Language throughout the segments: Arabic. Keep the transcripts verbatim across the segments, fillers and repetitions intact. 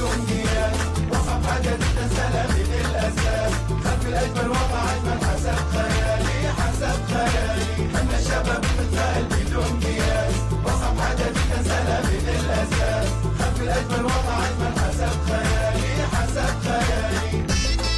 بدون قياس، وصف حدث سلامي للاساس، خلف الاجمل وضع اجمل حسب خيالي حسب خيالي، حنا الشباب نتفائل بدون قياس، وصف حدث سلامي للاساس، خلف الاجمل وضع اجمل حسب خيالي حسب خيالي.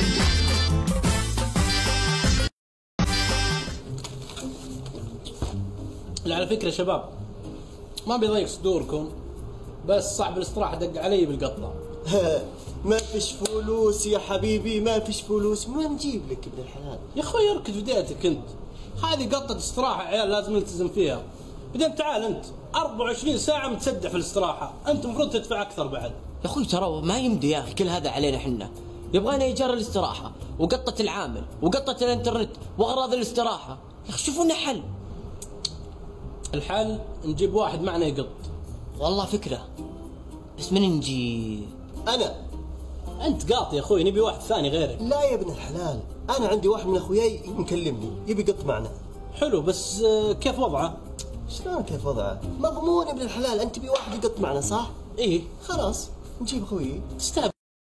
على فكرة شباب ما بيضيق صدوركم، بس صاحب الاستراحة دق علي بالقطة. ما فيش فلوس يا حبيبي، ما فيش فلوس، ما نجيب لك ابن الحلال. يا اخوي اركد بدايتك انت، هذه قطة استراحة عيال لازم نلتزم فيها. بعدين تعال انت أربعة وعشرين ساعة متسدح في الاستراحة، انت المفروض تدفع اكثر بعد. يا اخوي ترى ما يمدي يا اخي كل هذا علينا احنا، يبغانا ايجار الاستراحة وقطة العامل وقطة الانترنت واغراض الاستراحة، يا اخي شوفوا لنا حل. الحل نجيب واحد معنا يقط. والله فكرة، بس من نجيب؟ انا. انت قاط يا اخوي، نبي واحد ثاني غيرك. لا يا ابن الحلال، انا عندي واحد من اخوياي مكلمني يبي يقط معنا. حلو، بس كيف وضعه؟ شلون كيف وضعه؟ مضمون يا ابن الحلال، انت تبي واحد يقط معنا صح؟ ايه خلاص نجيب اخوي. تستهبل.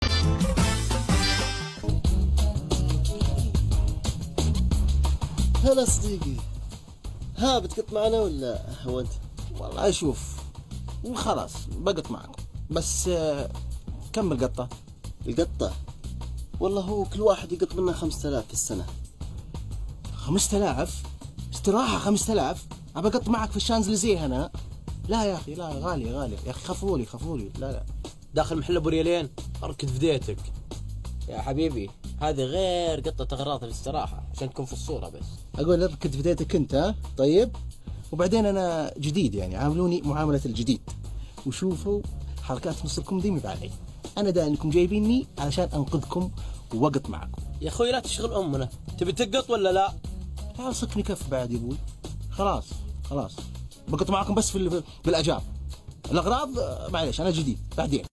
هلا صديقي، ها بتقط معنا ولا هو انت؟ والله شوف خلاص بقط معكم، بس كم القطة؟ القطة والله هو كل واحد يقط منا خمسة آلاف في السنة. خمسة آلاف؟ استراحة خمسة آلاف؟ أبى أقط معك في الشانزليزيه هنا؟ لا يا أخي لا، غالية غالية يا أخي، خفولي خفولي. لا لا داخل محل أبو ريالين، أركد في ديتك. يا حبيبي هذه غير قطة أغراض الاستراحة عشان تكون في الصورة بس. أقول اركد في ديتك أنت ها؟ طيب؟ وبعدين أنا جديد يعني، عاملوني معاملة الجديد، وشوفوا حركات نصكم دي مبالي. أنا دا أنكم جايبيني علشان أنقذكم ووقت معكم. يا أخوي لا تشغل أمنا، تبي تقط ولا لا؟ تعال صكني كف بعد يا أبوي. خلاص خلاص بقط معكم بس في بالأجار، الأغراض معليش أنا جديد بعدين.